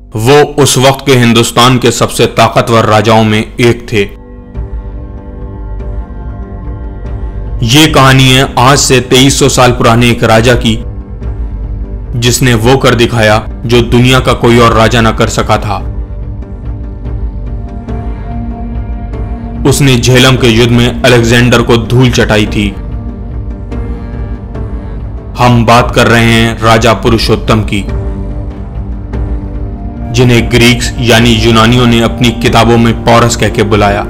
वो उस वक्त के हिंदुस्तान के सबसे ताकतवर राजाओं में एक थे। ये कहानी है आज से 2300 साल पुराने एक राजा की, जिसने वो कर दिखाया जो दुनिया का कोई और राजा ना कर सका था। उसने झेलम के युद्ध में अलेक्जेंडर को धूल चटाई थी। हम बात कर रहे हैं राजा पुरुषोत्तम की, जिन्हें ग्रीक्स यानी यूनानियों ने अपनी किताबों में पौरस कह के बुलाया।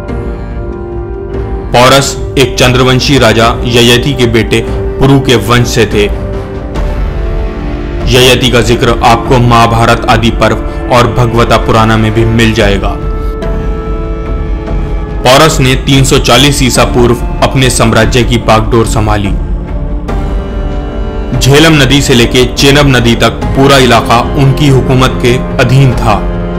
पौरस एक चंद्रवंशी राजा ययति के बेटे पुरु के वंश से थे। ययति का जिक्र आपको महाभारत आदि पर्व और भगवता पुराना में भी मिल जाएगा। पौरस ने 340 ईसा पूर्व अपने साम्राज्य की बागडोर संभाली। झेलम नदी से लेकर चेनाब नदी तक पूरा इलाका उनकी हुकूमत के अधीन था।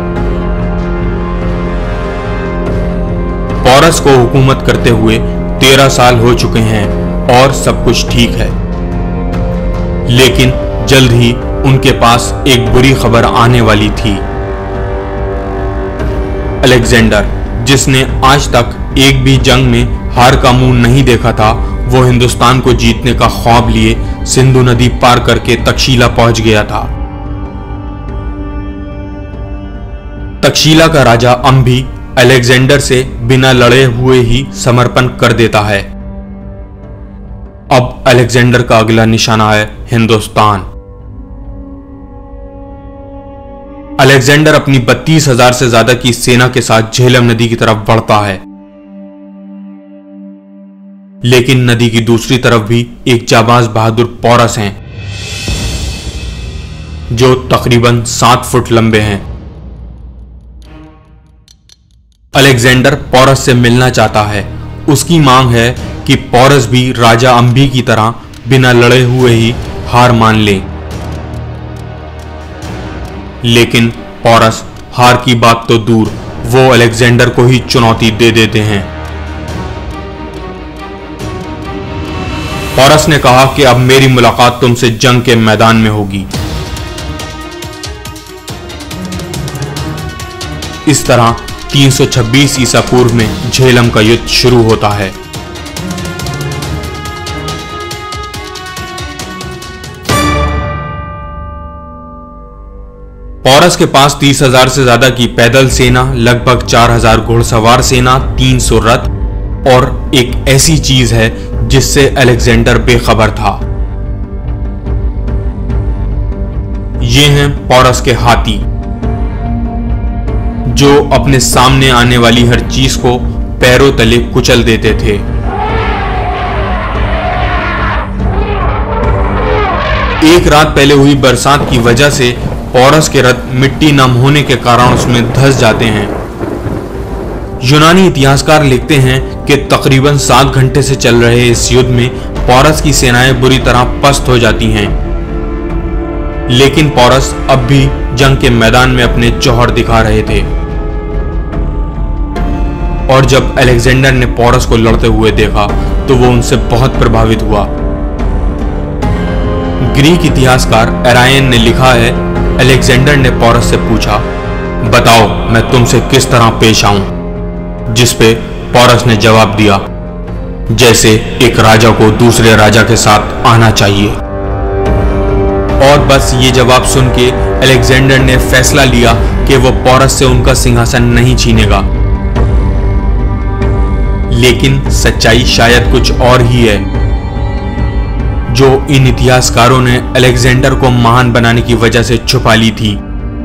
पौरस को हुकूमत करते हुए 13 साल हो चुके हैं और सब कुछ ठीक है, लेकिन जल्द ही उनके पास एक बुरी खबर आने वाली थी। अलेक्जेंडर, जिसने आज तक एक भी जंग में हार का मुंह नहीं देखा था, वो हिंदुस्तान को जीतने का ख्वाब लिए सिंधु नदी पार करके तक्षशिला पहुंच गया था। तक्षशिला का राजा अंभी अलेक्जेंडर से बिना लड़े हुए ही समर्पण कर देता है। अब अलेक्जेंडर का अगला निशाना है हिंदुस्तान। अलेक्जेंडर अपनी 32,000 से ज्यादा की सेना के साथ झेलम नदी की तरफ बढ़ता है, लेकिन नदी की दूसरी तरफ भी एक जाबाज बहादुर पौरस हैं, जो तकरीबन 7 फुट लंबे हैं। अलेक्जेंडर पौरस से मिलना चाहता है। उसकी मांग है कि पौरस भी राजा अंभी की तरह बिना लड़े हुए ही हार मान ले। लेकिन पौरस हार की बात तो दूर, वो अलेक्जेंडर को ही चुनौती दे देते हैं। पौरस ने कहा कि अब मेरी मुलाकात तुमसे जंग के मैदान में होगी। इस तरह 326 ईसा पूर्व में झेलम का युद्ध शुरू होता है। पौरस के पास 30,000 से ज्यादा की पैदल सेना, लगभग 4,000 घुड़सवार सेना, 300 रथ और एक ऐसी चीज है जिससे अलेक्जेंडर बेखबर था। ये हैं पौरस के हाथी, जो अपने सामने आने वाली हर चीज को पैरों तले कुचल देते थे। एक रात पहले हुई बरसात की वजह से पौरस के रथ मिट्टी नम होने के कारण उसमें धंस जाते हैं। यूनानी इतिहासकार लिखते हैं कि तकरीबन 7 घंटे से चल रहे इस युद्ध में पौरस की सेनाएं बुरी तरह पस्त हो जाती हैं, लेकिन पौरस अब भी जंग के मैदान में अपने जौहर दिखा रहे थे। और जब अलेक्जेंडर ने पौरस को लड़ते हुए देखा तो वो उनसे बहुत प्रभावित हुआ। ग्रीक इतिहासकार एरायन ने लिखा है, अलेक्जेंडर ने पौरस से पूछा, बताओ मैं तुमसे किस तरह पेश आऊं? जिस पे पौरस ने जवाब दिया, जैसे एक राजा को दूसरे राजा के साथ आना चाहिए। और बस ये जवाब सुन के अलेक्जेंडर ने फैसला लिया कि वो पौरस से उनका सिंहासन नहीं छीनेगा। लेकिन सच्चाई शायद कुछ और ही है, जो इन इतिहासकारों ने अलेक्जेंडर को महान बनाने की वजह से छुपा ली थी।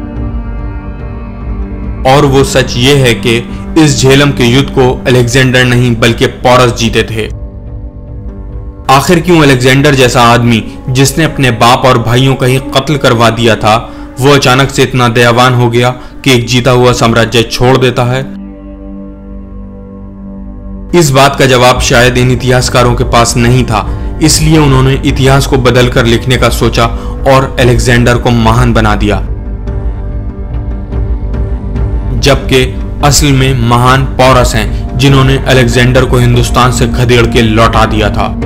और वो सच ये है कि इस झेलम के युद्ध को अलेक्जेंडर नहीं बल्कि पौरस जीते थे। आखिर क्यों अलेक्जेंडर जैसा आदमी, जिसने अपने बाप और भाइयों का ही कत्ल करवा दिया था, वो अचानक से इतना दयावान हो गया कि एक जीता हुआ साम्राज्य छोड़ देता है? इस बात का जवाब शायद इन इतिहासकारों के पास नहीं था, इसलिए उन्होंने इतिहास को बदलकर लिखने का सोचा और अलेक्जेंडर को महान बना दिया। जबकि असल में महान पौरस हैं, जिन्होंने अलेक्जेंडर को हिंदुस्तान से खदेड़ के लौटा दिया था।